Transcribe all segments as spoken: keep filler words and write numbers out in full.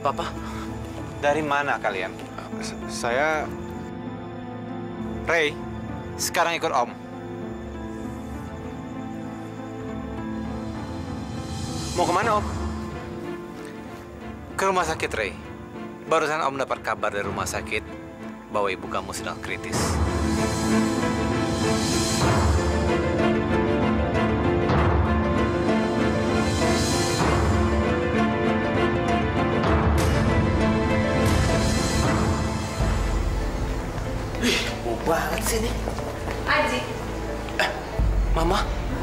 Papa, dari mana kalian? S saya... Ray, sekarang ikut Om. Mau kemana, Om? Ke rumah sakit, Ray. Barusan Om dapat kabar dari rumah sakit bahwa ibu kamu sedang kritis. Wih, bau banget sih ini. Aji. Eh, Mama.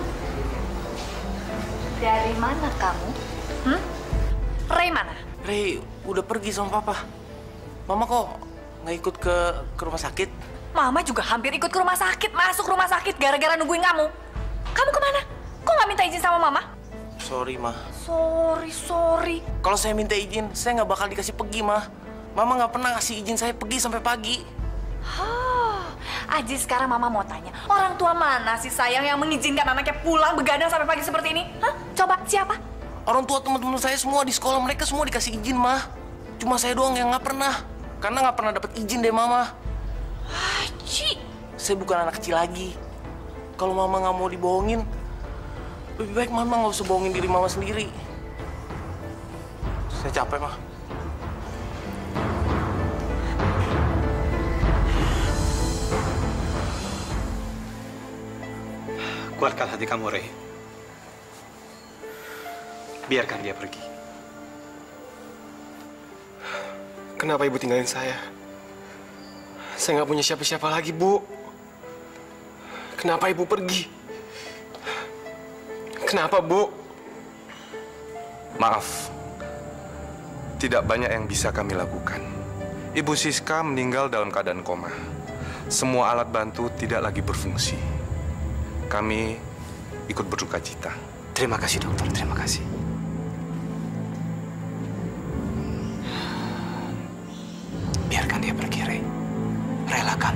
Dari mana kamu? Hmm? Ray mana? Ray udah pergi sama Papa. Mama kok nggak ikut ke, ke rumah sakit? Mama juga hampir ikut ke rumah sakit, masuk rumah sakit gara-gara nungguin kamu. Kamu kemana? Kok nggak minta izin sama Mama? Sorry, Ma. Sorry, sorry. Kalau saya minta izin, saya nggak bakal dikasih pergi, Ma. Mama nggak pernah ngasih izin saya pergi sampai pagi. Hah, Aji, sekarang Mama mau tanya, orang tua mana sih sayang yang mengizinkan anaknya pulang begadang sampai pagi seperti ini? Hah? Coba, siapa? Orang tua teman-teman saya semua di sekolah, mereka semua dikasih izin, Ma. Cuma saya doang yang nggak pernah. Karena nggak pernah dapat izin deh, Mama. Aji. Saya bukan anak kecil lagi. Kalau Mama nggak mau dibohongin, lebih baik Mama nggak usah bohongin diri Mama sendiri. Saya capek, Ma. Kuatkan hati kamu, Ray. Biarkan dia pergi. Kenapa Ibu tinggalin saya? Saya nggak punya siapa-siapa lagi, Bu. Kenapa Ibu pergi? Kenapa, Bu? Maaf, tidak banyak yang bisa kami lakukan. Ibu Siska meninggal dalam keadaan koma. Semua alat bantu tidak lagi berfungsi. Kami ikut berduka cita. Terima kasih, dokter. Terima kasih. Biarkan dia pergi, Ray. Relakan.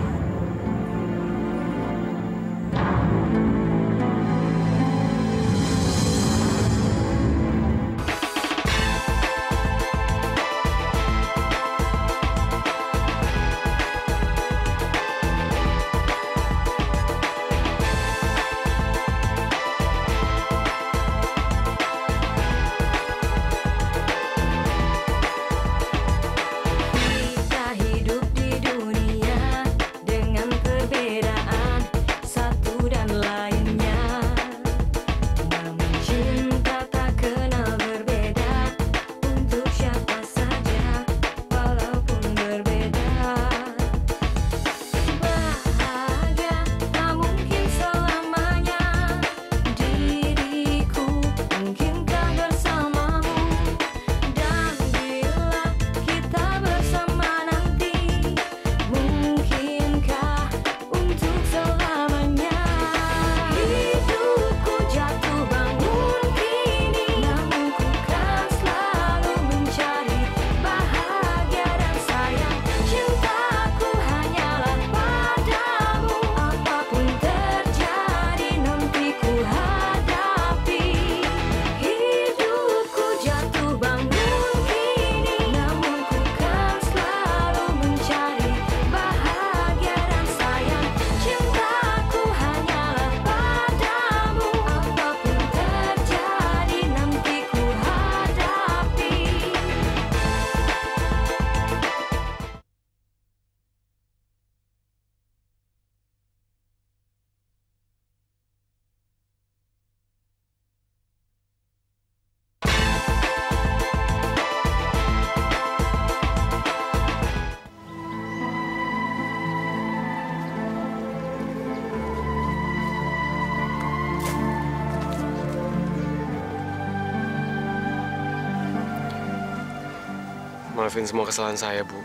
Maafin semua kesalahan saya, Bu.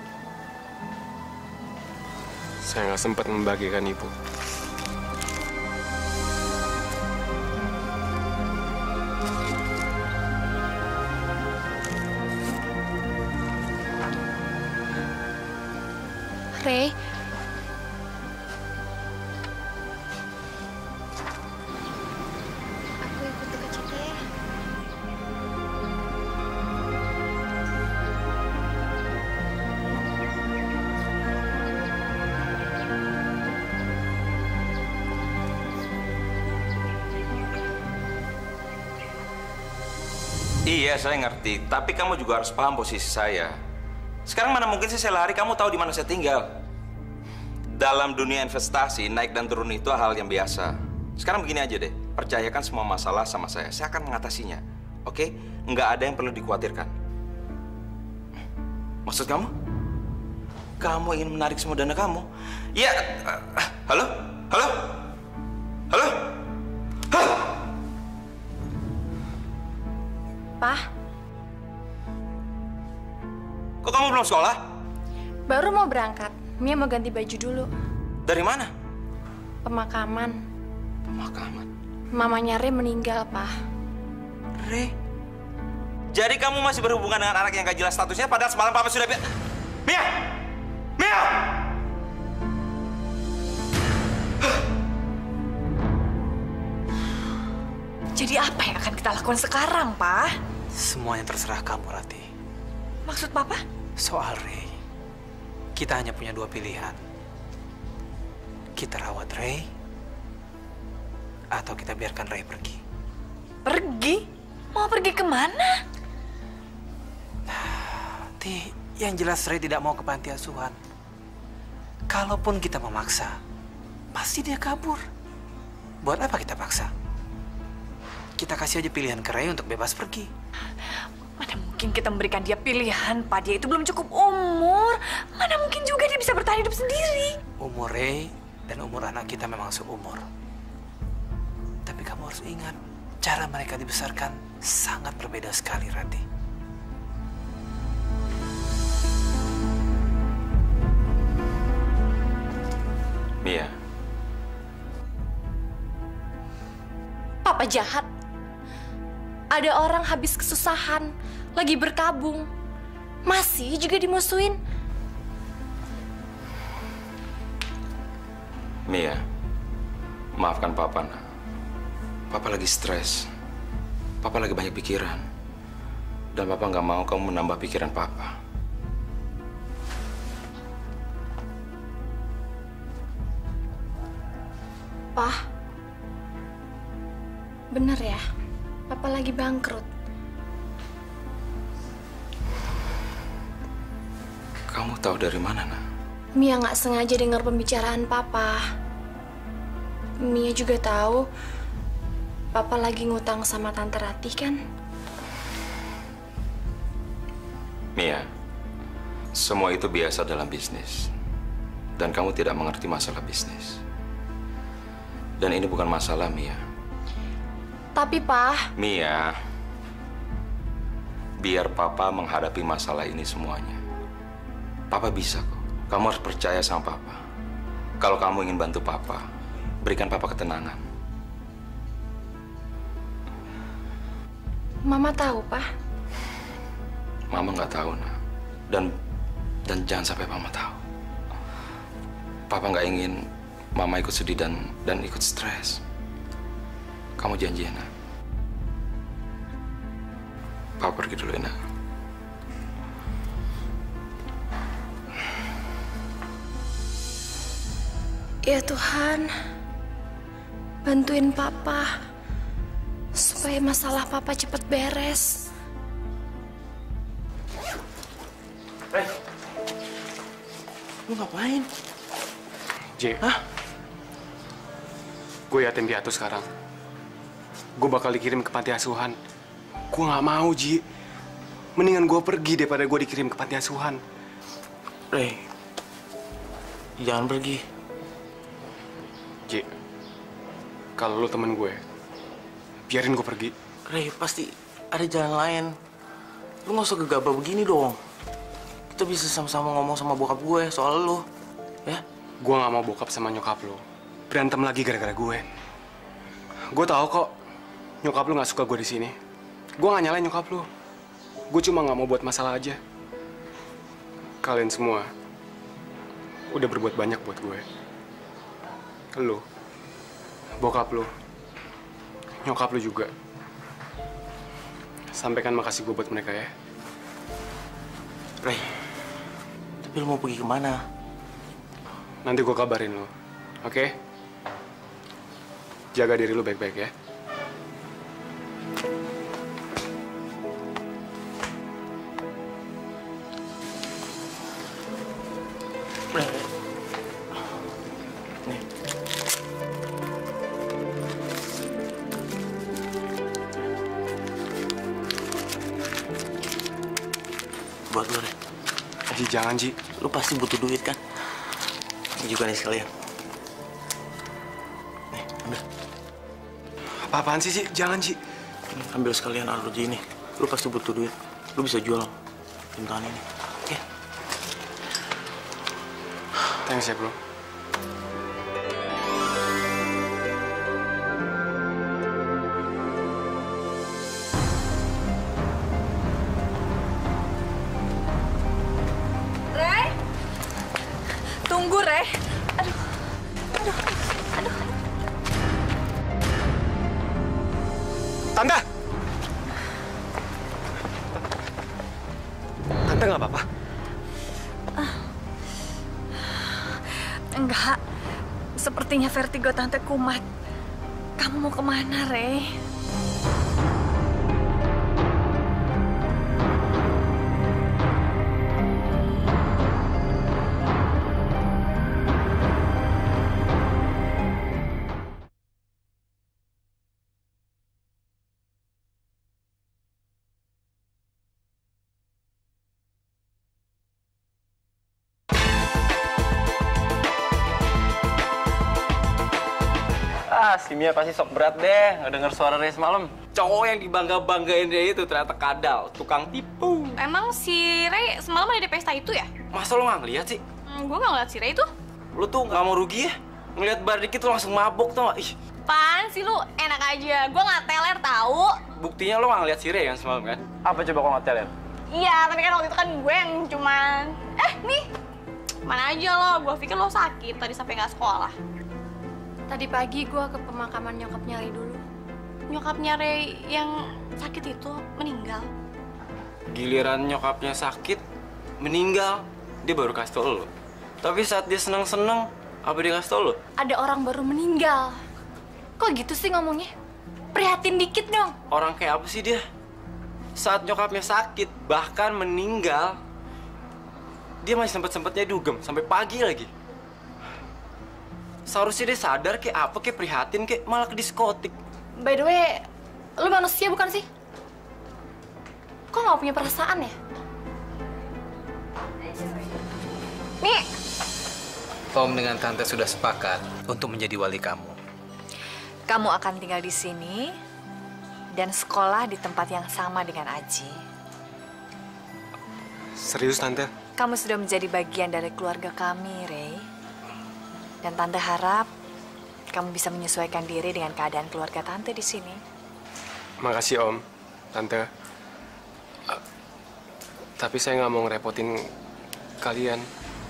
Saya nggak sempat membagikan Ibu. Ray. Aku ikut duka cita ya. Iya, saya ngerti. Tapi kamu juga harus paham posisi saya. Sekarang mana mungkin sih saya lari, kamu tahu di mana saya tinggal. Dalam dunia investasi, naik dan turun itu hal yang biasa. Sekarang begini aja deh, percayakan semua masalah sama saya. Saya akan mengatasinya, oke? Nggak ada yang perlu dikhawatirkan. Maksud kamu? Kamu ingin menarik semua dana kamu? Ya, uh, halo? Halo? Halo? Hah? Pak, Kok kamu belum sekolah? Baru mau berangkat. Mia mau ganti baju dulu. Dari mana? Pemakaman. Pemakaman? Mamanya Ray meninggal, Pak. Ray? Jadi kamu masih berhubungan dengan anak yang gak jelas statusnya, padahal semalam Papa sudah bilang... Mia! Mia! jadi apa yang akan kita lakukan sekarang, Pak? Semuanya terserah kamu, Rati. Maksud Papa? Soal Ray, kita hanya punya dua pilihan. Kita rawat Ray, atau kita biarkan Ray pergi. Pergi? Mau pergi kemana? Ti, yang jelas Ray tidak mau ke panti asuhan. Kalaupun kita memaksa, pasti dia kabur. Buat apa kita paksa? Kita kasih aja pilihan ke Ray untuk bebas pergi. Mana mungkin kita memberikan dia pilihan, Pak. Dia itu belum cukup umur. Mana mungkin juga dia bisa bertahan hidup sendiri. Umur Ray dan umur anak kita memang seumur. Tapi kamu harus ingat, cara mereka dibesarkan sangat berbeda sekali, Rati. Mia. Papa jahat. Ada orang habis kesusahan, lagi berkabung. Masih juga dimusuhin. Mia, maafkan Papa, nak. Papa lagi stres. Papa lagi banyak pikiran. Dan Papa nggak mau kamu menambah pikiran Papa. Pak, bener ya? Papa lagi bangkrut. Kamu tahu dari mana, nak? Mia nggak sengaja dengar pembicaraan Papa. Mia juga tahu Papa lagi ngutang sama Tante Ratih kan? Mia, semua itu biasa dalam bisnis. Dan kamu tidak mengerti masalah bisnis. Dan ini bukan masalah, Mia. Tapi, Pak... Mia, biar Papa menghadapi masalah ini semuanya. Papa bisa kok. Kamu harus percaya sama Papa. Kalau kamu ingin bantu Papa, berikan Papa ketenangan. Mama tahu, Pak. Mama nggak tahu, nak. Dan dan jangan sampai Mama tahu. Papa nggak ingin Mama ikut sedih dan dan ikut stres. Kamu janji ya, nak? Papa pergi dulu ya, nak. Ya Tuhan, bantuin Papa supaya masalah Papa cepat beres. Ray, lu ngapain? J, Hah? gue yatim piatu sekarang. Gue bakal dikirim ke panti asuhan. Gue nggak mau, Ji. Mendingan gue pergi daripada gue dikirim ke panti asuhan. Ray, jangan pergi. Ji, kalau lu temen gue, biarin gue pergi. Ray, pasti ada jalan lain. Lu nggak usah gegabah begini dong. Kita bisa sama-sama ngomong sama bokap gue soal lu, ya? Gue nggak mau bokap sama nyokap lu berantem lagi gara-gara gue. Gue tahu kok nyokap lu nggak suka gue di sini. Gue nggak nyalain nyokap lu. Gue cuma nggak mau buat masalah aja. Kalian semua udah berbuat banyak buat gue. Lu, bokap lu, nyokap lu juga. Sampaikan makasih gue buat mereka ya. Ray, tapi lu mau pergi kemana? Nanti gue kabarin lu, oke? Jaga diri lu baik-baik ya. Nih. Buat lo deh. Ji, jangan Ji. Lu pasti butuh duit kan? Ini juga nih sekalian. Nih, ambil. Apa-apaan sih Ji? Jangan Ji. Ini, ambil sekalian alergi ini. Lu pasti butuh duit. Lu bisa jual pintaan ini. Oke? Thanks ya bro. Rey, tunggu Rey. Aduh, aduh, aduh. Tante! Tante nggak apa-apa? Enggak, sepertinya vertigo tante kumat. Kamu mau kemana, Rey? Ah, si Mia pasti sok berat deh ngedenger suara Ray semalam. Cowok yang dibangga-banggain dia itu ternyata kadal, tukang tipu. Emang si Ray semalam ada di pesta itu ya? Masa lo nggak ngeliat sih? Hmm, gue nggak ngeliat si Ray itu. Lo tuh nggak mau rugi ya? Ngeliat bar dikit tuh langsung mabok tau gak? Ih, Pan sih lu, enak aja. Gue nggak teler tahu. buktinya lo nggak ngeliat si Ray kan semalam kan? Apa coba kok nggak teler? Iya, tapi kan waktu itu kan gue yang cuman... Eh, nih. Mana aja lo, gue pikir lo sakit tadi sampai nggak sekolah. Tadi pagi gue ke pemakaman nyokapnya Ray dulu. Nyokapnya Ray yang sakit itu meninggal. Giliran nyokapnya sakit, meninggal, dia baru kasih tau lo. Tapi saat dia seneng-seneng, apa dia kasih tau lo? Ada orang baru meninggal. Kok gitu sih ngomongnya? Prihatin dikit dong. Orang kayak apa sih dia? Saat nyokapnya sakit, bahkan meninggal, dia masih sempet-sempetnya dugem sampai pagi lagi. Seharusnya dia sadar kayak apa, kayak prihatin, kayak malah ke diskotik. By the way, lu manusia bukan sih? Kok nggak punya perasaan ya? Nih, Om dengan Tante sudah sepakat untuk menjadi wali kamu. Kamu akan tinggal di sini dan sekolah di tempat yang sama dengan Aji. Serius Tante? Kamu sudah menjadi bagian dari keluarga kami, Ray. Dan Tante harap kamu bisa menyesuaikan diri dengan keadaan keluarga Tante di sini. Makasih Om, Tante. Uh, tapi saya nggak mau ngerepotin kalian.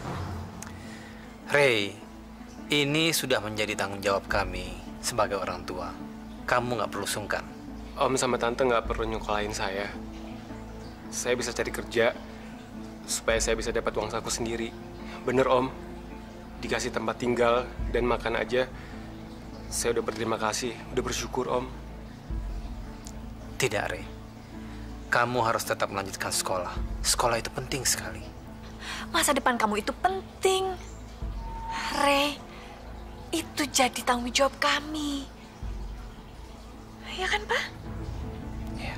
Ray, ini sudah menjadi tanggung jawab kami sebagai orang tua. Kamu nggak perlu sungkan. Om sama Tante nggak perlu nyukolain saya. Saya bisa cari kerja supaya saya bisa dapat uang saku sendiri. Bener Om. Dikasih tempat tinggal dan makan aja, saya udah berterima kasih, udah bersyukur Om. Tidak, Ray. Kamu harus tetap melanjutkan sekolah. Sekolah itu penting sekali. Masa depan kamu itu penting. Ray, itu jadi tanggung jawab kami. Ya kan, Pak? Iya.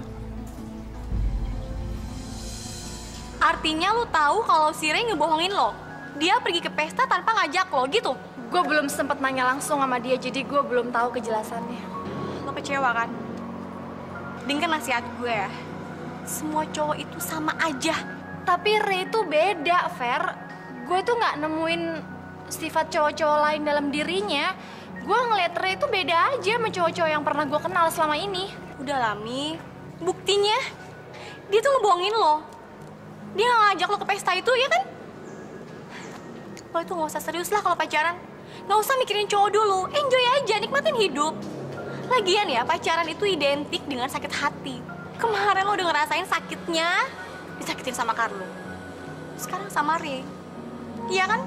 artinya lu tahu kalau si Ray ngebohongin lo. Dia pergi ke pesta tanpa ngajak lo gitu. Gue belum sempat nanya langsung sama dia, jadi gue belum tahu kejelasannya. Lo kecewa kan? Dengar nasihat gue ya. Semua cowok itu sama aja. Tapi Ray itu beda, Fer. Gue tuh nggak nemuin sifat cowok-cowok lain dalam dirinya. Gue ngeliat Ray itu beda aja sama cowok-cowok yang pernah gue kenal selama ini. Udah Lami, buktinya dia tuh ngebohongin lo. Dia nggak ngajak lo ke pesta itu, ya kan? Lo itu nggak usah serius lah kalau pacaran. Nggak usah mikirin cowok dulu, enjoy aja, nikmatin hidup. Lagian ya, pacaran itu identik dengan sakit hati. Kemarin lo udah ngerasain sakitnya disakitin sama Carlo. Sekarang sama Ray. Iya kan?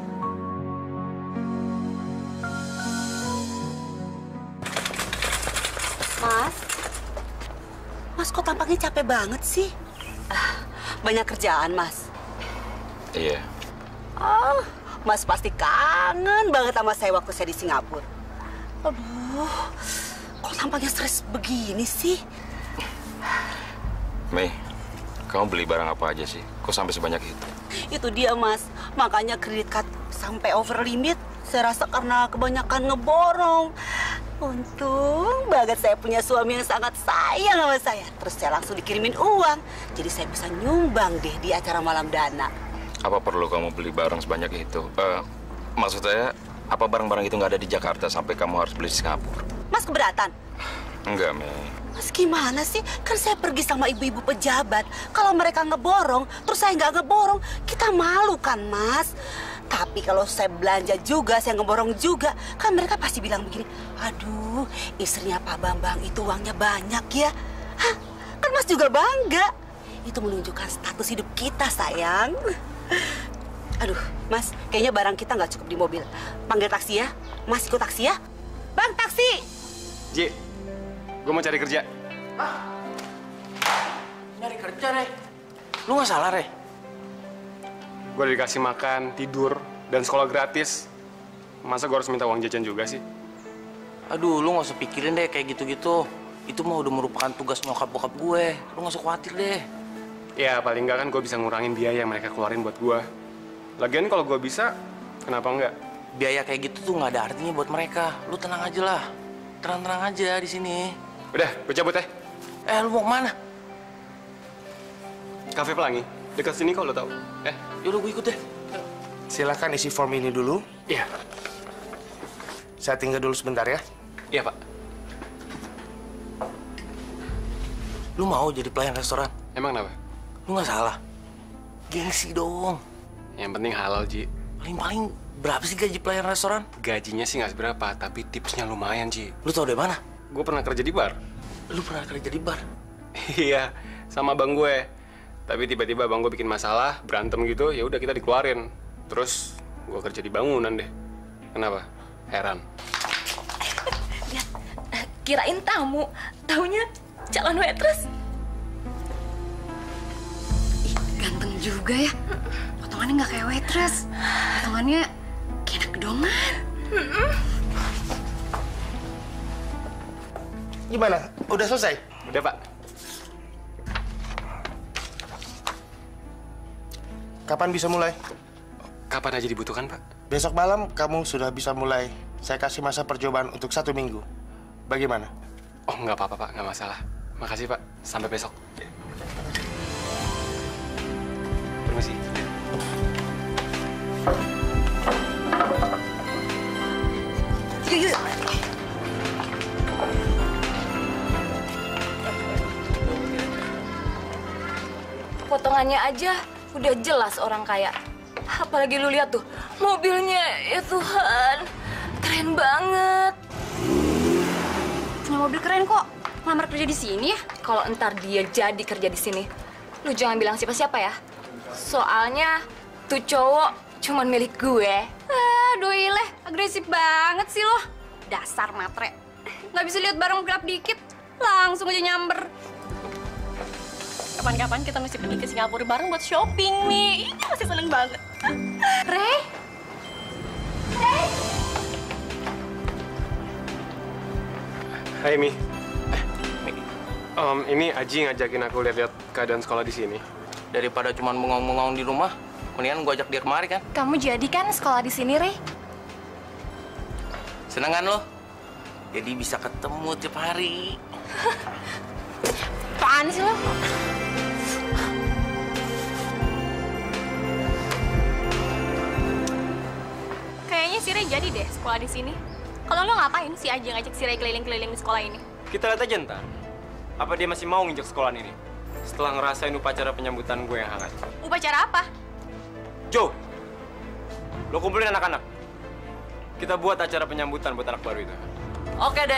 Mas, Mas kok tampaknya capek banget sih? Ah, banyak kerjaan, Mas. Iya. Oh, Mas pasti kangen banget sama saya waktu saya di Singapura. Aduh, kok tampaknya stres begini sih? Mei, kamu beli barang apa aja sih? Kok sampai sebanyak itu? Itu dia, Mas. Makanya kredit card sampai over limit. Saya rasa karena kebanyakan ngeborong. Untung banget saya punya suami yang sangat sayang sama saya. Terus saya langsung dikirimin uang. Jadi saya bisa nyumbang deh di acara malam dana. Apa perlu kamu beli barang sebanyak itu? Uh, maksud saya, apa barang-barang itu nggak ada di Jakarta sampai kamu harus beli di Singapura? Mas keberatan? Enggak, Mei. Mas gimana sih? Kan saya pergi sama ibu-ibu pejabat. Kalau mereka ngeborong, terus saya nggak ngeborong, kita malu kan, Mas? Tapi kalau saya belanja juga, saya ngeborong juga, kan mereka pasti bilang begini, aduh, istrinya Pak Bambang itu uangnya banyak ya. Hah? Kan Mas juga bangga. Itu menunjukkan status hidup kita, sayang. Aduh, Mas, kayaknya barang kita nggak cukup di mobil. Panggil taksi ya. Mas ikut taksi ya. Bang, taksi! Ji, gue mau cari kerja. Hah? Nyari kerja, Re? Lu nggak salah, Re? Gue udah dikasih makan, tidur, dan sekolah gratis. Masa gue harus minta uang jajan juga sih? Aduh, lu nggak usah pikirin deh kayak gitu-gitu. Itu mah udah merupakan tugas nyokap bokap gue. Lu nggak usah khawatir deh. Ya, paling nggak kan gue bisa ngurangin biaya yang mereka keluarin buat gue. Lagian kalau gue bisa, kenapa enggak? Biaya kayak gitu tuh nggak ada artinya buat mereka. Lu tenang aja lah. Tenang-tenang aja di sini. Udah, gue cabut ya. Eh, lu mau kemana? Cafe Pelangi. Dekat sini kok, lo tau. Eh, yaudah gue ikut deh. Silakan isi form ini dulu. Iya. Saya tinggal dulu sebentar ya. Iya, Pak. Lu mau jadi pelayan restoran? Emang kenapa? Lu nggak salah. Gengsi dong. Yang penting halal, Ji. Paling-paling berapa sih gaji pelayan restoran? Gajinya sih nggak seberapa, tapi tipsnya lumayan, Ji. Lu tau dari mana? Gue pernah kerja di bar. Lu pernah kerja di bar? Iya, sama bang gue. Tapi tiba-tiba bang gue bikin masalah, berantem gitu, ya udah kita dikeluarin. Terus gue kerja di bangunan deh. Kenapa? Heran. Lihat, kirain tamu, taunya calon waitress. Ih, ganteng juga ya. Potongannya nggak kayak waitress. Potongannya kayak anak gedongan. Gimana? Udah selesai? Udah, Pak. Kapan bisa mulai? Kapan aja dibutuhkan, Pak? Besok malam kamu sudah bisa mulai. Saya kasih masa percobaan untuk satu minggu. Bagaimana? Oh, nggak apa-apa, Pak. Nggak masalah. Makasih, Pak. Sampai besok. Permisi. Potongannya aja udah jelas orang kaya. Apalagi lu lihat tuh, mobilnya, ya Tuhan, keren banget. Punya mobil keren kok. Ngelamar kerja di sini ya? Kalau entar dia jadi kerja di sini, lu jangan bilang siapa-siapa ya. Soalnya tuh cowok cuman milik gue. Ah, doi leh, agresif banget sih lo. Dasar matre. Nggak bisa lihat barang gelap dikit, langsung aja nyamber. Kapan-kapan kita mesti pergi ke Singapura bareng buat shopping nih. Ih, masih seneng banget. Rey? Rey? Hai, Mi. Eh, Mi. Um, ini Aji ngajakin aku lihat-lihat keadaan sekolah di sini. Daripada cuma bengong-bengong di rumah, mendingan gue ajak dia kemari kan? Kamu jadi kan sekolah di sini, Rey? Seneng kan lo? Jadi bisa ketemu tiap hari. Apaan sih lo? Kayaknya si Ray jadi deh sekolah di sini. Kalau lo ngapain sih aja ngajak si Ray keliling-keliling di sekolah ini? Kita lihat aja ntar. Apa dia masih mau nginjak sekolahan ini? Setelah ngerasain upacara penyambutan gue yang hangat. Upacara apa? Jo, lo kumpulin anak-anak. Kita buat acara penyambutan buat anak baru itu. Oke deh.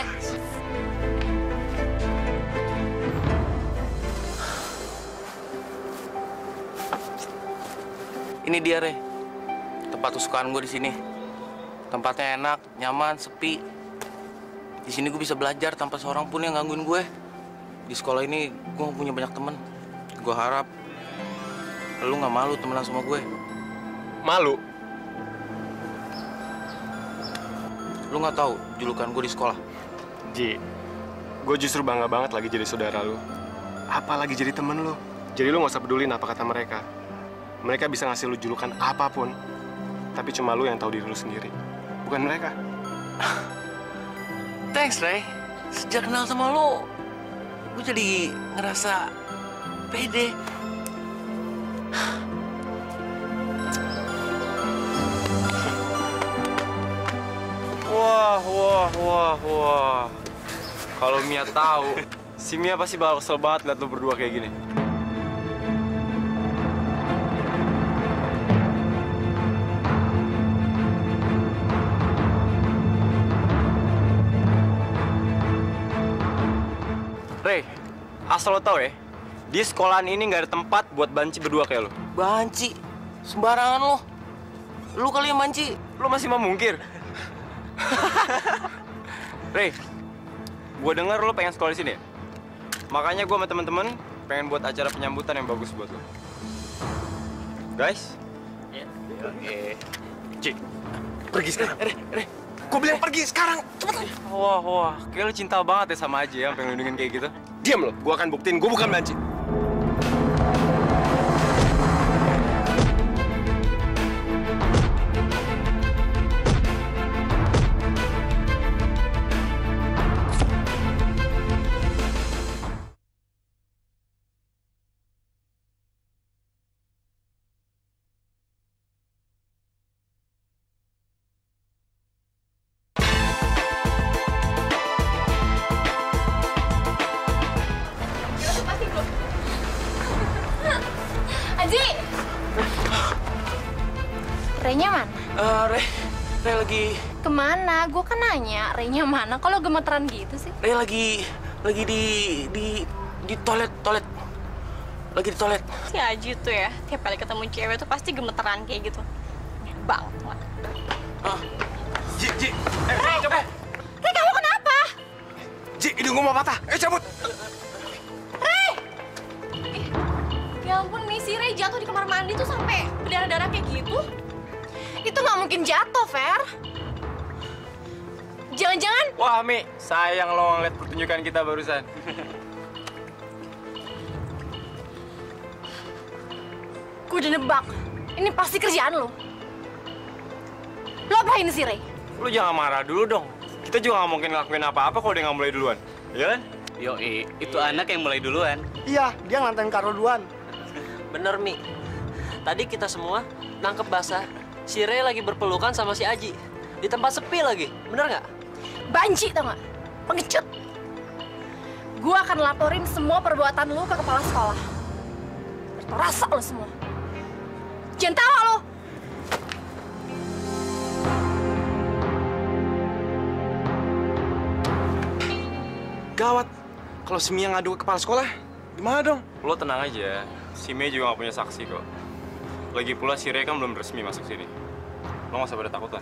Ini dia, Re. Tempat kesukaan gue di sini. Tempatnya enak, nyaman, sepi. Di sini gue bisa belajar tanpa seorang pun yang gangguin gue. Di sekolah ini gue gak punya banyak temen. Gue harap lu gak malu temenan sama gue. Malu? lu nggak tahu julukan gue di sekolah? Ji, gue justru bangga banget lagi jadi saudara lu. Apalagi jadi temen lu. Jadi lu nggak usah pedulin apa kata mereka. Mereka bisa ngasih lu julukan apapun, tapi cuma lu yang tahu diri lu sendiri, bukan mereka. Thanks, Ray. Sejak kenal sama lu, gue jadi ngerasa pede. Wah, wah, wah, wah. Kalau Mia tahu, si Mia pasti bakal kesel banget liat lu berdua kayak gini. Ray, asal lo tau ya, di sekolahan ini nggak ada tempat buat banci berdua kayak lo. Banci? Sembarangan lo. Lu kali yang banci. Lo masih mau mungkir? Ray, gue denger lo pengen sekolah di sini ya? Makanya gue sama temen-temen pengen buat acara penyambutan yang bagus buat lo. Guys? Oke. Cik, pergi sekarang. Ray, Ray. Gue bilang pergi sekarang, cepetan. Wah, wah, kayak lo cinta banget ya sama Aji ya, pengen lindungin kayak gitu. Diam lo, gue akan buktiin gue bukan banci. Aji! Renya mana? Uh, Ray, Ray lagi... Kemana? Gue kan nanya, Renya mana? Kalau gemeteran gitu sih? Ray lagi... lagi di... di... di toilet, toilet. Lagi di toilet. Si Aji tuh ya, tiap kali ketemu cewek tuh pasti gemeteran kayak gitu. Bang. Ah. Ji, Ji. Eh, Ray, coba. Ray, kamu kenapa? Ji, hidung gue mau patah. Eh, cabut. Ray! Ya ampun, nih si Ray jatuh di kamar mandi tuh sampai berdarah-darah kayak gitu. Itu nggak mungkin jatuh, Fer. Jangan-jangan... Wah, Mi, sayang lo ngeliat pertunjukan kita barusan. Gue udah nebak. Ini pasti kerjaan lo. Lo apain sih, Ray? Lu jangan marah dulu dong. Kita juga nggak mungkin ngelakuin apa-apa kalau dia nggak mulai duluan. Iya kan? Yoi, itu anak yang mulai duluan. Iya, dia ngantain Karo duluan. Bener, Mi. Tadi kita semua nangkep basah. Si Ray lagi berpelukan sama si Aji. Di tempat sepi lagi. Bener nggak? Banci, tau nggak? Pengecut. Gue akan laporin semua perbuatan lo ke kepala sekolah. Rasa lo semua. Jangan tawa lo. Gawat. Kalau si Mia ngadu ke kepala sekolah, gimana dong? Lo tenang aja. Si Mei juga nggak punya saksi kok. Lagi pula si Ray kan belum resmi masuk sini. Lo nggak usah pada takut lah.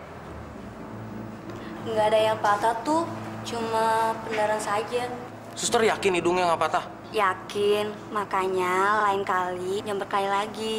Nggak ada yang patah tuh, cuma pendarahan saja. Suster yakin hidungnya nggak patah? Yakin, makanya lain kali jangan berkali lagi.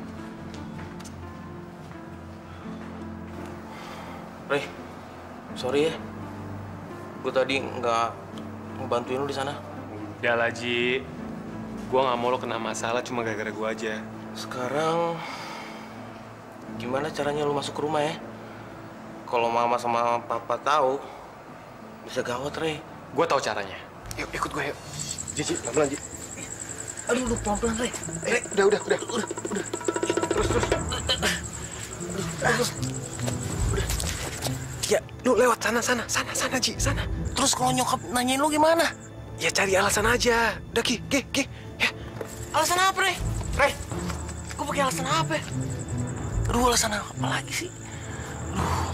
Ray, sorry ya. Gue tadi nggak ngebantuin lu di sana. Udah lah, Ji. Gue nggak mau lo kena masalah cuma gara-gara gue aja. Sekarang gimana caranya lu masuk ke rumah ya? Kalau mama sama papa tahu, bisa gawat, Ray. Gue tahu caranya. Yuk, ikut gue, yuk. Ji, Ji, pelan-pelan, Ji. Aduh, lu pelan-pelan, Ray. Ray, udah, udah, udah, udah, udah. Terus, terus. Terus. Udah. Ya, lu lewat sana, sana, sana, sana, Ji, sana. Terus kalau nyokap nanyain lu gimana? Ya cari alasan aja. Udah, Ki, Ki, Ki. Ya. Alasan apa, Ray? Ray, gue pakai alasan apa? Aduh, alasan apa lagi sih? Aduh.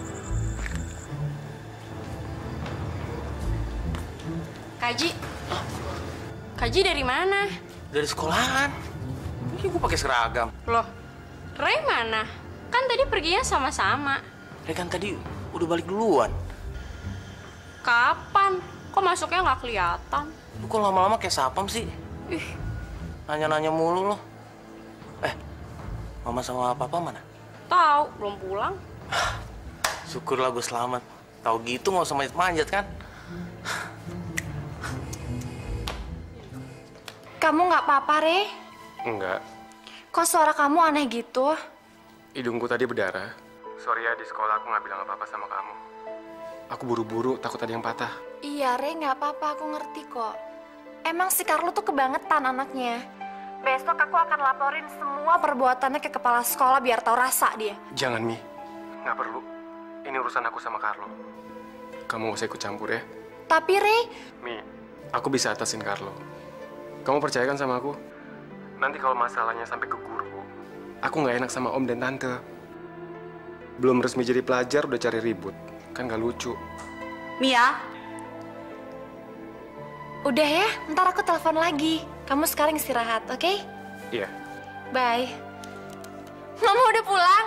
Kaji. Kaji dari mana? Dari sekolahan. Ini gue pakai seragam. Loh, Ray mana? Kan tadi perginya sama-sama. Ray kan tadi udah balik duluan. Kapan? Kok masuknya nggak kelihatan? Lu kok lama-lama kayak sapam sih? Ih, nanya-nanya mulu lo. Eh, mama sama papa mana? tahu, belum pulang. Syukurlah gue selamat. Tahu gitu nggak usah manjat-manjat kan? Kamu nggak apa-apa, Re? Enggak. Kok suara kamu aneh gitu? Hidungku tadi berdarah. Sorry ya, di sekolah aku nggak bilang apa-apa sama kamu. Aku buru-buru, takut ada yang patah. Iya, Re, nggak apa-apa, aku ngerti kok. Emang si Carlo tuh kebangetan anaknya. Besok aku akan laporin semua perbuatannya ke kepala sekolah biar tahu rasa dia. Jangan, Mi. Nggak perlu. Ini urusan aku sama Carlo. Kamu gak usah ikut campur ya. Tapi, Re... Mi, aku bisa atasin Carlo. Kamu percaya kan sama aku? Nanti kalau masalahnya sampai ke guru, aku nggak enak sama om dan tante. Belum resmi jadi pelajar udah cari ribut. Kan gak lucu. Mia? Udah ya, ntar aku telepon lagi. Kamu sekarang istirahat, oke? Okay? Iya. Bye. Mama udah pulang.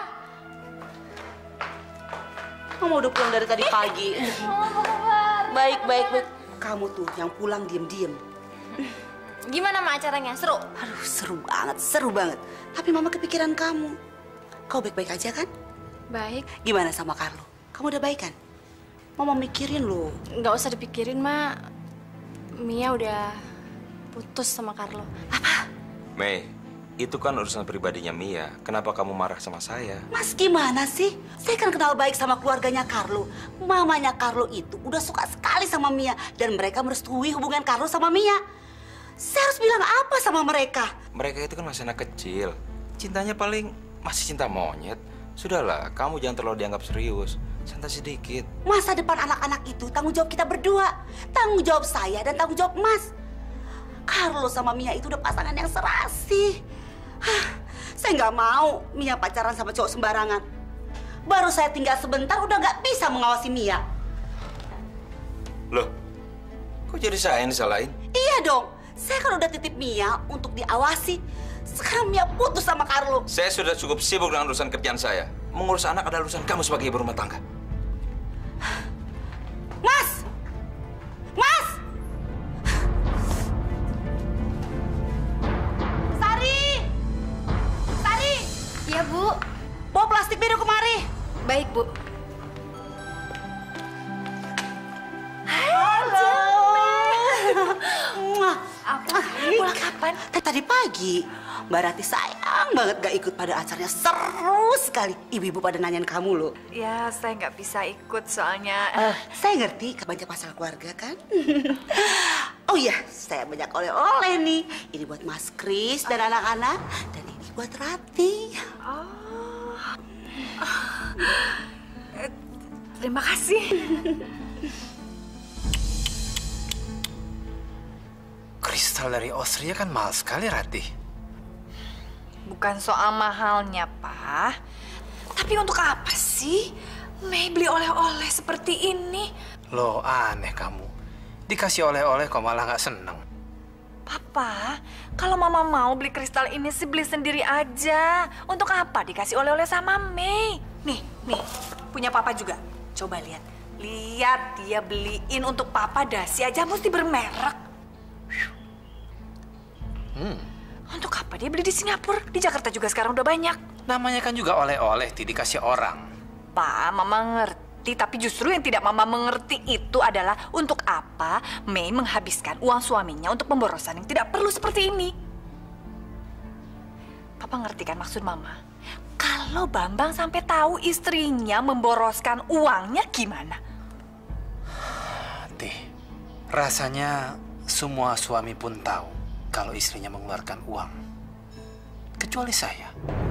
Mama udah pulang dari tadi pagi. Baik, baik, baik. Kamu tuh yang pulang diem-diem. Gimana Ma acaranya? Seru? Aduh, seru banget, seru banget. Tapi Mama kepikiran kamu. Kau baik-baik aja kan? Baik. Gimana sama Carlo? Kamu udah baik kan? Mama mikirin loh. Nggak usah dipikirin, Ma. Mia udah putus sama Carlo. Apa? Mei, itu kan urusan pribadinya Mia. Kenapa kamu marah sama saya? Mas gimana sih? Saya kan kenal baik sama keluarganya Carlo. Mamanya Carlo itu udah suka sekali sama Mia. Dan mereka merestui hubungan Carlo sama Mia. Saya harus bilang apa sama mereka? Mereka itu kan masih anak kecil. Cintanya paling masih cinta monyet. Sudahlah, kamu jangan terlalu dianggap serius. Santai sedikit. Masa depan anak-anak itu tanggung jawab kita berdua. Tanggung jawab saya dan tanggung jawab Mas. Carlo sama Mia itu udah pasangan yang serasi. Hah, saya nggak mau Mia pacaran sama cowok sembarangan. Baru saya tinggal sebentar udah nggak bisa mengawasi Mia. Loh, kok jadi saya yang disalahin? Iya dong. Saya kan udah titip Mia untuk diawasi. Sekarang Mia putus sama Carlo. Saya sudah cukup sibuk dengan urusan kerjaan saya. Mengurus anak adalah urusan kamu sebagai ibu rumah tangga. Mas! Mas! Sari! Sari! Iya, Bu. Bawa plastik biru kemari. Baik, Bu. Halo! Apa? Pulang kapan? Tadi pagi. Mbak Rati sayang banget gak ikut pada acaranya. Seru sekali. Ibu-ibu pada nanyain kamu loh. Ya, saya nggak bisa ikut soalnya... Uh, saya ngerti, banyak masalah keluarga kan? Oh iya, saya banyak oleh-oleh nih. Ini buat Mas Kris dan anak-anak. Dan ini buat Rati. Oh. Eh, terima kasih. Kristal dari Austria kan mahal sekali, Rati. Bukan soal mahalnya, Pak. Tapi untuk apa sih Mei beli oleh-oleh seperti ini? Loh, aneh kamu. Dikasih oleh-oleh kok malah nggak seneng. Papa, kalau Mama mau beli kristal ini sih beli sendiri aja. Untuk apa dikasih oleh-oleh sama Mei? Nih, nih, punya Papa juga. Coba lihat. Lihat dia beliin untuk Papa dasi aja mesti bermerek. Hmm. Untuk apa dia beli di Singapura? Di Jakarta juga sekarang udah banyak. Namanya kan juga oleh-oleh, dikasih orang. Pak, Mama ngerti. Tapi justru yang tidak Mama mengerti itu adalah untuk apa Mei menghabiskan uang suaminya untuk pemborosan yang tidak perlu seperti ini. Papa ngerti kan maksud Mama? Kalau Bambang sampai tahu istrinya memboroskan uangnya gimana? Tih, rasanya semua suami pun tahu kalau istrinya mengeluarkan uang. Kecuali saya.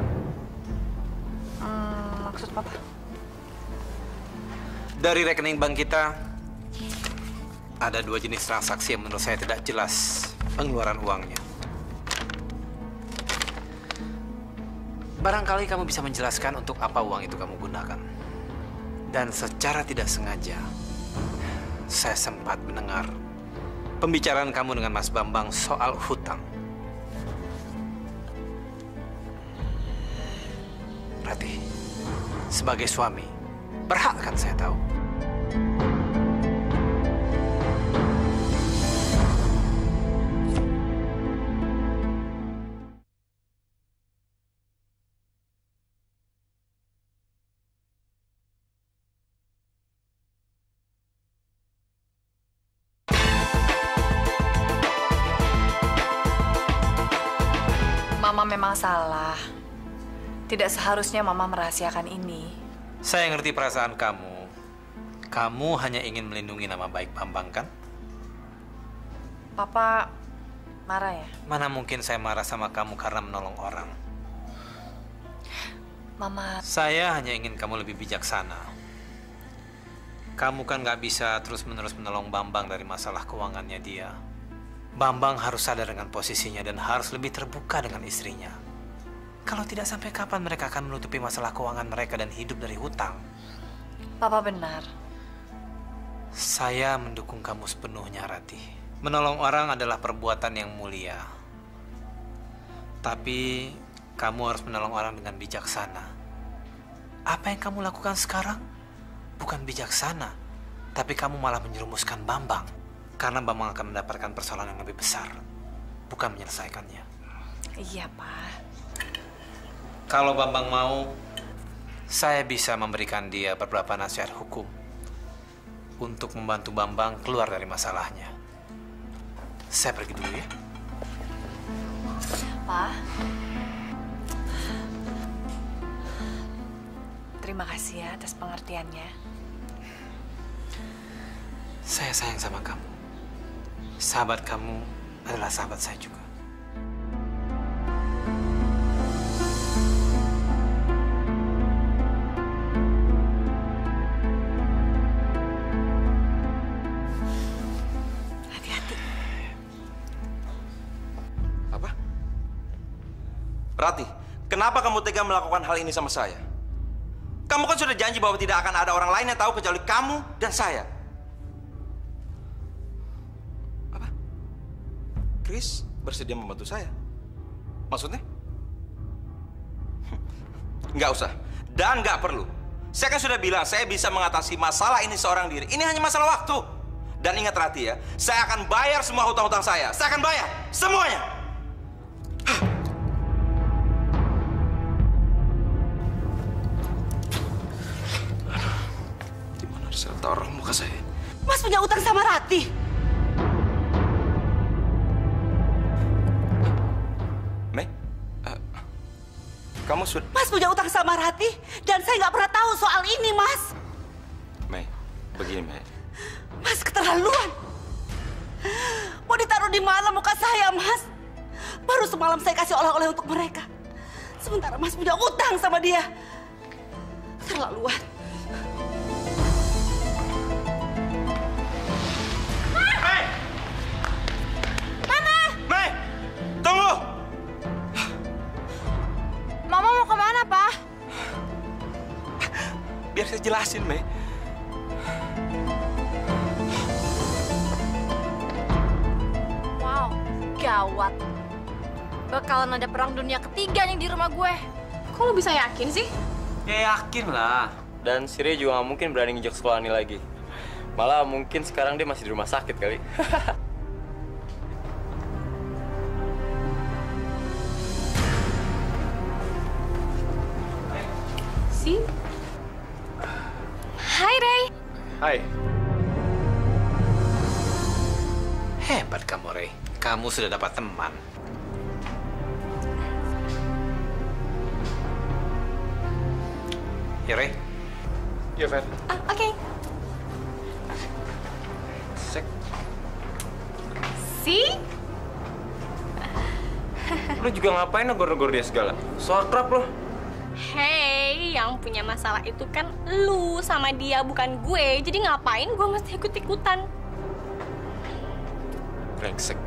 Hmm, maksud Papa? Dari rekening bank kita, ada dua jenis transaksi yang menurut saya tidak jelas pengeluaran uangnya. Barangkali kamu bisa menjelaskan untuk apa uang itu kamu gunakan. Dan secara tidak sengaja, saya sempat mendengar pembicaraan kamu dengan Mas Bambang soal hutang. Rati, sebagai suami, berhak kan saya tahu. memang salah. Tidak seharusnya Mama merahasiakan ini. Saya ngerti perasaan kamu. Kamu hanya ingin melindungi nama baik Bambang, kan? Papa marah ya? Mana mungkin saya marah sama kamu karena menolong orang. Mama... Saya hanya ingin kamu lebih bijaksana. Kamu kan nggak bisa terus-menerus menolong Bambang dari masalah keuangannya dia. Bambang harus sadar dengan posisinya dan harus lebih terbuka dengan istrinya. Kalau tidak, sampai kapan mereka akan menutupi masalah keuangan mereka dan hidup dari hutang? Papa benar. Saya mendukung kamu sepenuhnya, Rati. Menolong orang adalah perbuatan yang mulia. Tapi kamu harus menolong orang dengan bijaksana. Apa yang kamu lakukan sekarang bukan bijaksana, tapi kamu malah menjerumuskan Bambang. Karena Bambang akan mendapatkan persoalan yang lebih besar, bukan menyelesaikannya. Iya, Pak. Kalau Bambang mau, saya bisa memberikan dia beberapa nasihat hukum untuk membantu Bambang keluar dari masalahnya. Saya pergi dulu ya. Pak. Terima kasih ya atas pengertiannya. Saya sayang sama kamu. Sahabat kamu adalah sahabat saya juga. Rati, kenapa kamu tega melakukan hal ini sama saya? Kamu kan sudah janji bahwa tidak akan ada orang lain yang tahu kecuali kamu dan saya. Apa? Chris bersedia membantu saya? Maksudnya? Nggak usah. Dan nggak perlu. Saya kan sudah bilang, saya bisa mengatasi masalah ini seorang diri. Ini hanya masalah waktu. Dan ingat Rati ya, saya akan bayar semua hutang-hutang saya. Saya akan bayar semuanya. Saya taruh muka saya. Mas punya utang sama Rati. Mei, uh, kamu sudah... Mas punya utang sama Rati, dan saya nggak pernah tahu soal ini, Mas. Mei, begini, Mei. Mas keterlaluan. Mau ditaruh di mana muka saya, Mas? Baru semalam saya kasih oleh-oleh untuk mereka. Sementara Mas punya utang sama dia. Keterlaluan. Tunggu! Mama mau kemana, Pak? Biar saya jelasin, Mei. Wow, gawat. Bakalan ada perang dunia ketiga nih di rumah gue. Kok lo bisa yakin sih? Ya yakin lah. Dan si Ray juga nggak mungkin berani nginjak sekolah ini lagi. Malah mungkin sekarang dia masih di rumah sakit kali. Hai, Ray. Hai. Hebat kamu, Ray. Kamu sudah dapat teman. Ya, Ray? Ya, Fer. Ah, oke. Okay. Sek. Si? Lu juga ngapain negor-negor dia segala? So akrab lo. Hey, yang punya masalah itu kan lu sama dia, bukan gue. Jadi ngapain gue mesti ikut-ikutan? Brengsek.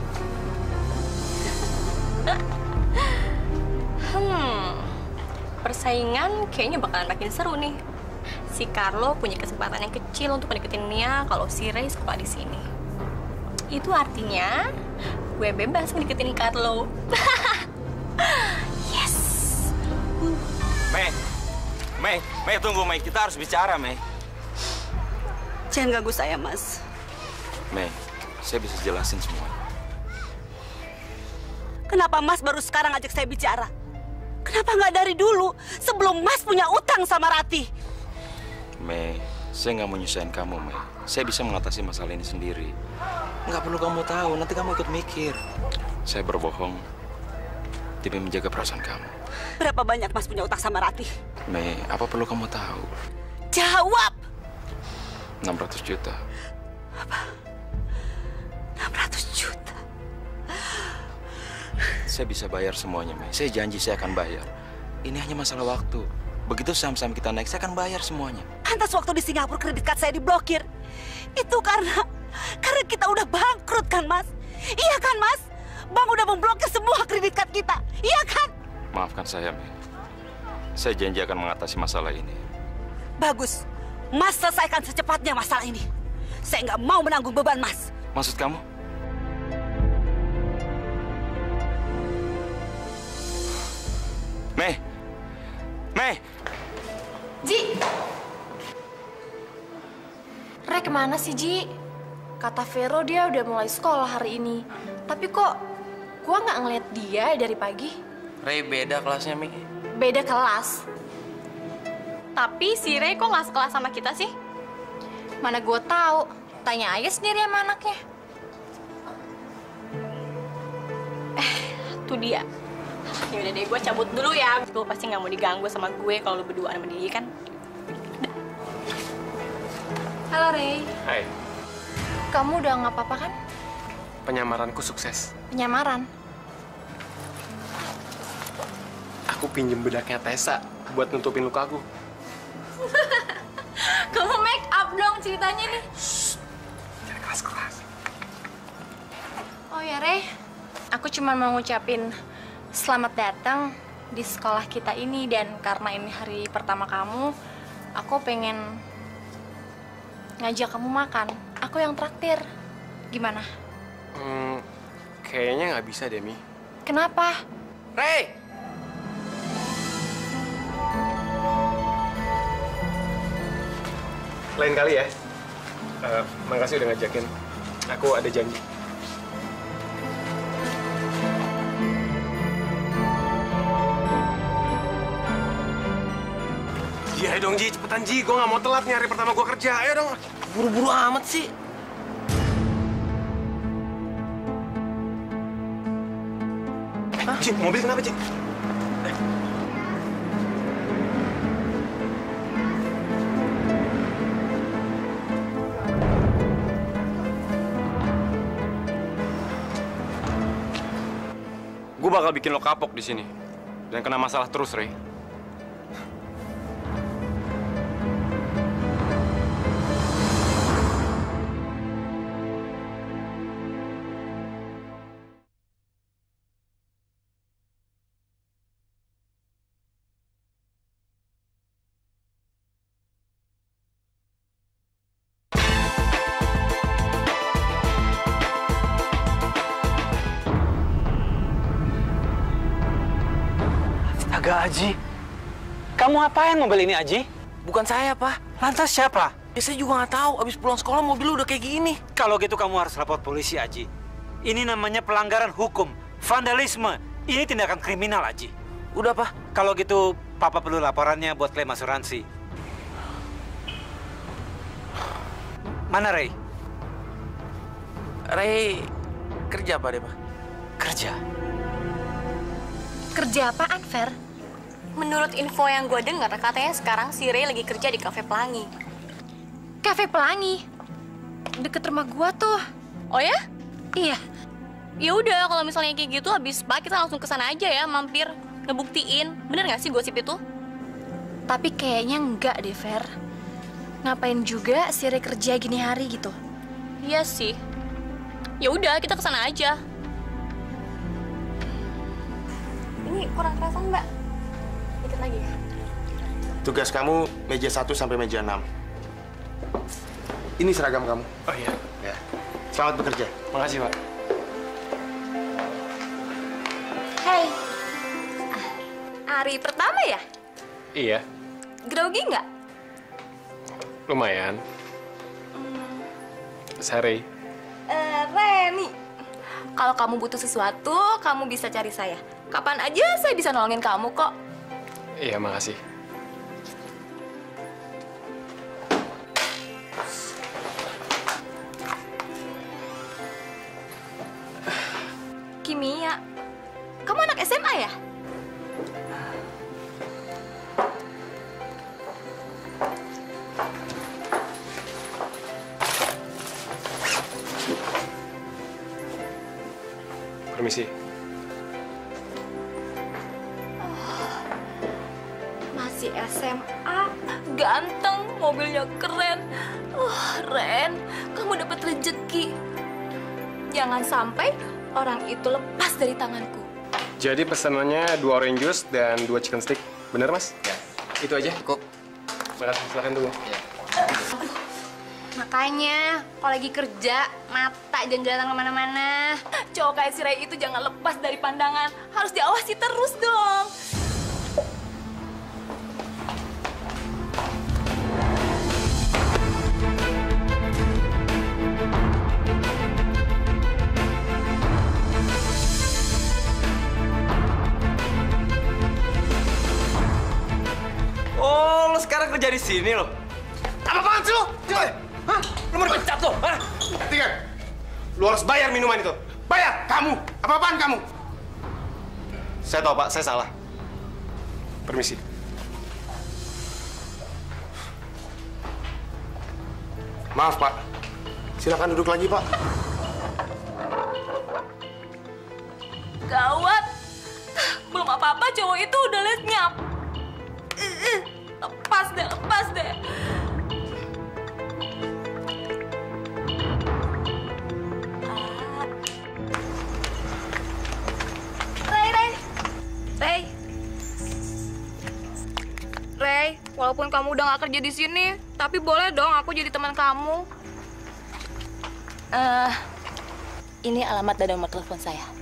Hmm, persaingan kayaknya bakalan makin seru nih. Si Carlo punya kesempatan yang kecil untuk mendeketin Nia kalau si Ray sekolah di sini. Itu artinya gue bebas mendeketin Carlo. Mei, Mei, Mei tunggu Mei, kita harus bicara Mei. Jangan ganggu saya, Mas. Mei, saya bisa jelasin semuanya. Kenapa Mas baru sekarang ajak saya bicara? Kenapa nggak dari dulu, sebelum Mas punya utang sama Rati? Mei, saya nggak mau nyusahin kamu, Mei. Saya bisa mengatasi masalah ini sendiri. Nggak perlu kamu tahu, nanti kamu ikut mikir. Saya berbohong. demi menjaga perasaan kamu. Berapa banyak Mas punya utang sama Ratih? Mei, apa perlu kamu tahu? Jawab! enam ratus juta. Apa? enam ratus juta? Saya bisa bayar semuanya, Mei. Saya janji saya akan bayar. Ini hanya masalah waktu. Begitu saham-saham kita naik, saya akan bayar semuanya. Lantas waktu di Singapura kredit card saya diblokir. Itu karena karena kita udah bangkrut kan, Mas? Iya kan, Mas? Bank udah memblokir semua kredit card kita. Iya kan? Maafkan saya, Mei. Saya janji akan mengatasi masalah ini. Bagus. Mas selesaikan secepatnya masalah ini. Saya nggak mau menanggung beban Mas. Maksud kamu? Mei! Mei! Ji! Re kemana sih, Ji? Kata Vero dia udah mulai sekolah hari ini. Tapi kok gua nggak ngeliat dia dari pagi? Ray beda kelasnya, Mi. Beda kelas. Tapi si Ray kok nggak sekelas sama kita sih? Mana gue tahu. Tanya aja sendiri sama anaknya. Eh, tuh dia. Ya udah deh, gue cabut dulu ya. Lu pasti nggak mau diganggu sama gue kalau lu berdua sama dia kan? Halo, Ray. Hai. Kamu udah nggak apa-apa kan? Penyamaranku sukses. Penyamaran? Aku pinjem bedaknya Tessa buat nutupin lukaku. Kamu make up dong ceritanya nih. Jangan keras-keras. Oh ya, Ray. Aku cuma mau ngucapin selamat datang di sekolah kita ini. Dan karena ini hari pertama kamu, aku pengen ngajak kamu makan. Aku yang traktir. Gimana? Hmm, kayaknya nggak bisa deh, Mi. Kenapa? Ray! Lain kali ya. Uh, makasih udah ngajakin. Aku ada janji. Iya dong, Ji. Cepetan, Ji. Gue nggak mau telat nih hari pertama gue kerja. Ayo dong. Buru-buru amat sih. Eh, Ji, mobil kenapa, Ji? Gue bakal bikin lo kapok di sini dan kena masalah terus, Ray. Agak, Aji. Kamu apain mobil ini, Aji? Bukan saya, Pak. Lantas siapa? Ya, saya juga nggak tahu. Abis pulang sekolah mobil udah kayak gini. Kalau gitu kamu harus lapor polisi, Aji. Ini namanya pelanggaran hukum, vandalisme. Ini tindakan kriminal, Aji. Udah, Pak. Kalau gitu, Papa perlu laporannya buat klaim asuransi. Mana Ray? Ray kerja apa deh, Pak? Kerja? Kerja apaan, Fer? Menurut info yang gue dengar, katanya sekarang si Ray lagi kerja di Cafe Pelangi. Cafe Pelangi? Deket rumah gua tuh. Oh ya? Iya. Ya udah, kalau misalnya kayak gitu, habis Pak kita langsung ke sana aja ya, mampir ngebuktiin. Bener nggak sih gosip itu? Tapi kayaknya enggak deh, Fer. Ngapain juga si Ray kerja gini hari gitu? Iya sih. Ya udah, kita ke sana aja. Ini kurang kerasan, Mbak. Dikit lagi ya. Tugas kamu meja satu sampai meja enam. Ini seragam kamu. Oh iya. Ya. Selamat bekerja. Makasih, Pak. Hai. Hari pertama ya? Iya, Grogi nggak? lumayan. Sorry. Eh, Reni. Kalau kamu butuh sesuatu, kamu bisa cari saya. Kapan aja saya bisa nolongin kamu kok. Iya, makasih. Kimia. Kamu anak S S M A ya? Permisi. Masih S M A, ganteng, mobilnya keren. Wah, Ren, kamu dapat rezeki. Jangan sampai orang itu lepas dari tanganku. Jadi pesanannya dua orange juice dan dua chicken stick. Bener, Mas? Ya. Itu aja. Cukup. Makasih, silakan tunggu. Ya. Makanya, kalau lagi kerja, mata jangan jalan kemana-mana. Cowok kayak si Ray itu jangan lepas dari pandangan. Harus diawasi terus dong. Oh, lo sekarang kerja di sini lo? Apa-apaan sih lo? Coy! Hah? Lo mau dipecat lo? Hah? Tiga. Lo harus bayar minuman itu. Bayar! Kamu! Apa-apaan kamu? Saya tahu, Pak. Saya salah. Permisi. Maaf, Pak. Silakan duduk lagi, Pak. Gawat. Belum apa-apa cowok itu udah lenyap. Lepas deh, lepas deh. Ray, Ray. Ray. Ray, walaupun kamu udah gak kerja di sini, tapi boleh dong aku jadi teman kamu. Eh, ini alamat dan nomor telepon saya.